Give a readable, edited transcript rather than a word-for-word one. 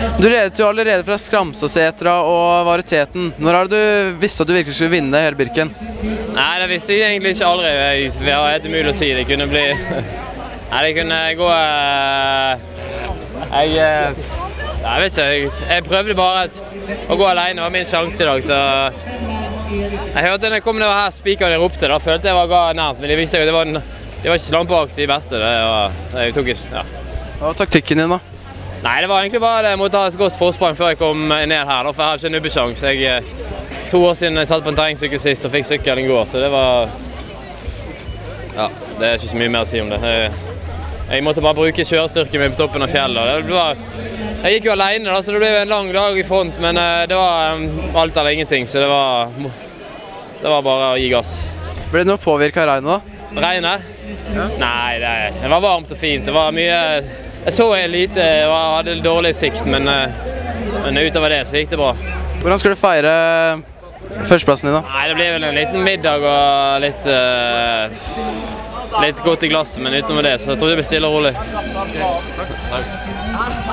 Du ledet jo allerede fra Skramsåsetra og Varieteten. Når har du visst at du virkelig skulle vinne hele Birken? Nei, det visste jeg egentlig ikke aldri. Det var helt umulig å si. Det kunne bli... Nei, det kunne gå... Jeg vet ikke, jeg prøvde bare å gå alene. Det var min sjanse i dag, så... Jeg hørte når jeg kom ned her, spikerne ropte, da følte jeg var nært, men de visste jo at det var ikke så langt bak de beste. Jeg tok ikke, ja. Hva var taktikken din da? Nei, det var egentlig bare jeg måtte ha et godt forsprang før jeg kom ned her, for jeg har ikke en nubbesjans. 2 år siden jeg satt på en terrengsykkel sist og fikk sykkel i går, så det var... Ja, det er ikke så mye mer å si om det. Jeg måtte bare bruke kjørestyrken min på toppen av fjellet. Jeg gikk jo alene, da, så det ble en lang dag i front, men det var alt eller ingenting, så det var bare å gi gass. Ble det noe påvirket av regnet da? Regnet? Ja. Nei, det var varmt og fint. Det var mye... Jeg så lite, jeg hadde dårlig sikt, men utover det så gikk det bra. Hvordan skal du feire førsteplassen din da? Nei, det blir vel en liten middag og litt godt i glasset, men utover det så tror jeg det blir stille og rolig. Okay. Takk.